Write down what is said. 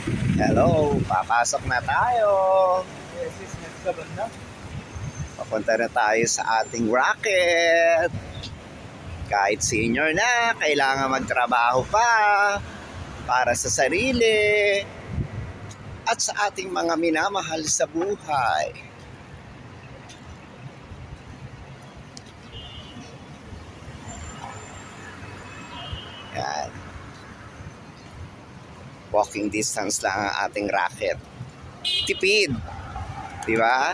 Hello, papasok na tayo. Yes, next ka banda. Papunta na tayo sa ating racket. Kahit senior na, kailangan magtrabaho pa para sa sarili at sa ating mga minamahal sa buhay. Yan. Walking distance lang ang ating racket. Tipid. Di ba?